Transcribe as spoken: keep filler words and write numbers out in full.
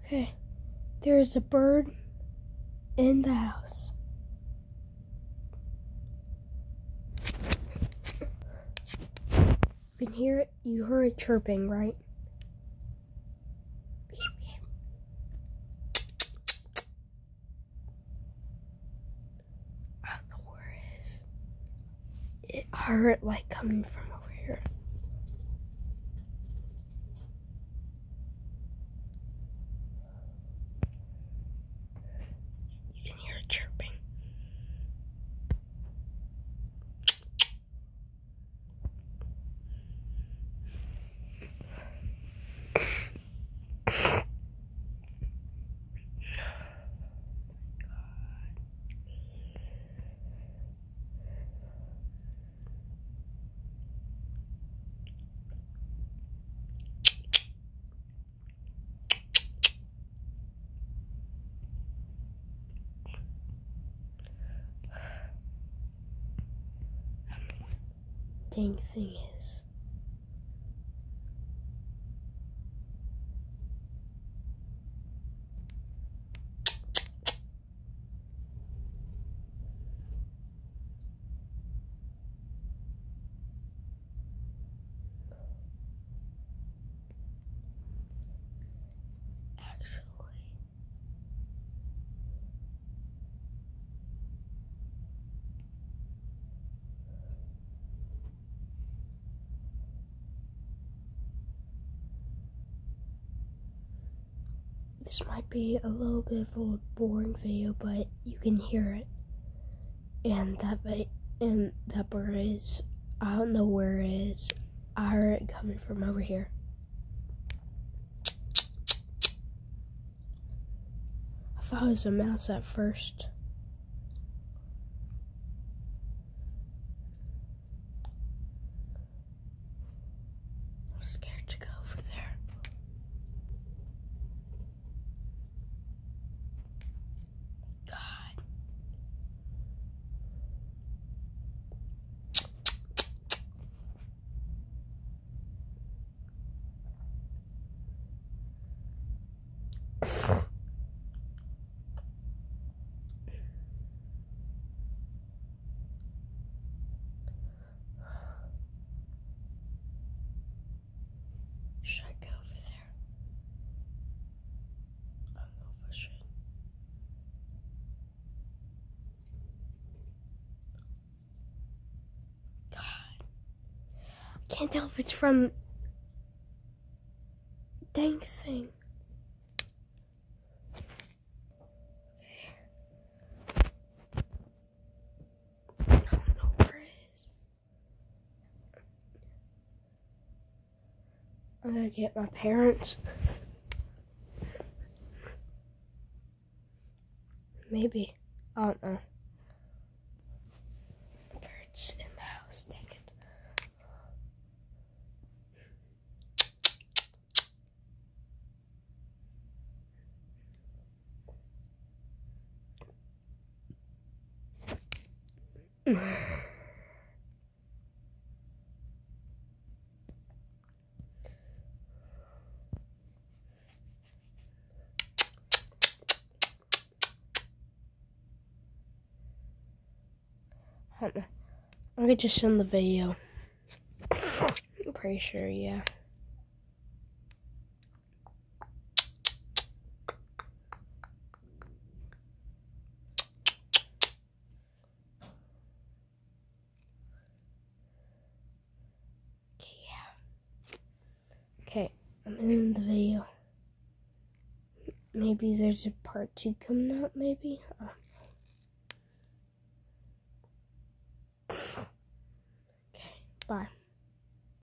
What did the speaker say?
Okay, there is a bird in the house. You can hear it, you heard it chirping, right? Beep, beep. I don't know where it is. It, I heard it like coming from over here. You can hear it chirping. Dang thing is. Actually, this might be a little bit of a boring video, but you can hear it. And that and that bird is, I don't know where it is. I heard it coming from over here. I thought it was a mouse at first. I'm scared to go over there. God. Should I go over there? I don't know if I should. God. I can't tell if it's from dang thing. I don't know where it is. I'm gonna get my parents. Maybe. I don't know. Birds in the house, dang it. I don't know. I'm gonna just send the video. I'm pretty sure, yeah. Okay, yeah. Okay, I'm in the video. Maybe there's a part two coming out, maybe? Uh, Okay, bye.